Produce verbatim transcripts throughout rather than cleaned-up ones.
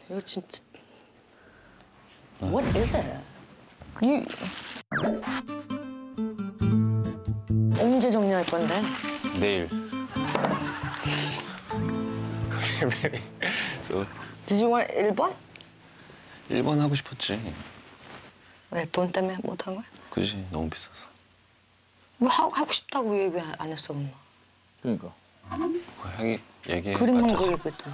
이거 진짜. What is it? 이 언제 정리할 건데? 내일. so, Did you want 일 번? 일 번 하고 싶었지. 왜? 돈 때문에 못 한 거야? 그지, 너무 비싸서. 뭐 하고, 하고 싶다고 얘기 왜 안 했어, 엄마? 그러니까. 그 형이 얘기해. 그림만 그리고 있더니.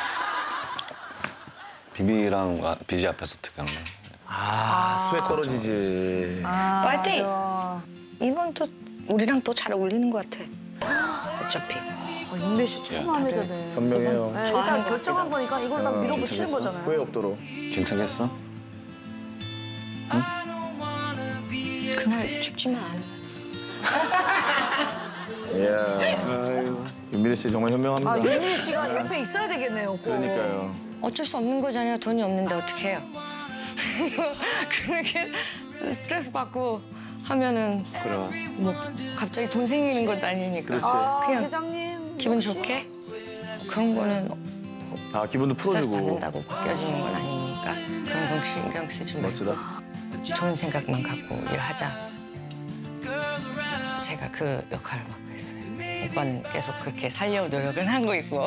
비비랑 비지 앞에서 특이한 거. 아, 아 스웨 떨어지지. 아, 파이팅! 이번 또 우리랑 또 잘 어울리는 것 같아. 어차피. 어, 윤배 씨 참 마음에 드네. 현명해요. 네, 일단 결정한 거니까 이걸 딱 밀어붙이는 거잖아요. 후회 없도록. 괜찮겠어? 그날 춥지만 않아. 이야. 윤미래 씨 정말 현명합니다. 아, 윤미 씨가 옆에 있어야 되겠네요. 꼭. 그러니까요. 어쩔 수 없는 거잖아요. 돈이 없는데 어떻게 해요? 그렇게 스트레스 받고 하면은 그래. 뭐 갑자기 돈 생기는 것도 아니니까. 그렇지. 아, 그냥 회장님. 기분 역시. 좋게 그런 거는 아, 기분도 스트레스 풀어주고. 받는다고 바뀌어지는 건 아니니까 그런 건 신경 쓰지 말고 멋지다. 좋은 생각만 갖고 일하자. 제가 그 역할을 맡고 있어요. 오빠는 계속 그렇게 살려고 노력은 하고 있고.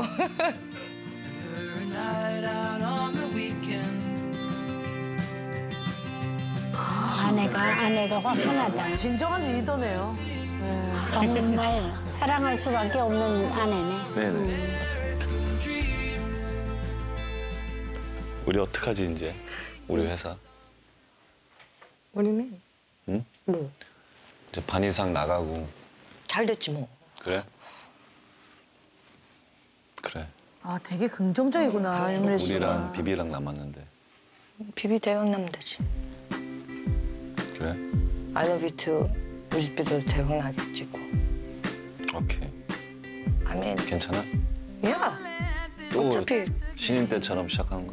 아내가 아내가 화끈하다. 진정한 리더네요. 정말 사랑할 수밖에 없는 아내네. 네네. 우리 어떡하지 이제? 우리 회사. 우리는 응? 뭐? 이제 반 이상 나가고. 잘 됐지 뭐. 그래? 그래. 아, 되게 긍정적이구나, 윤미 씨가. 우리랑 비비랑 남았는데. 비비 대박 나면 되지. 그래? I love you too 뮤직비디오 대박 나게 찍고. 오케이. 아멘. 괜찮아? 야. 또 어차피 신인 때처럼 시작하는 거.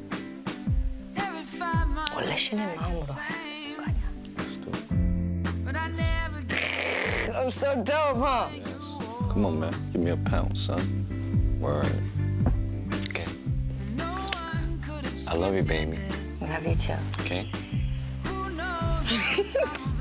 원래 신인 마음으로 하는 거 아니야. Let's do it. I'm so dope, huh? Yes. Come on, man. Give me a pound, son. Word. Okay. I love you, baby. Love you too. Okay?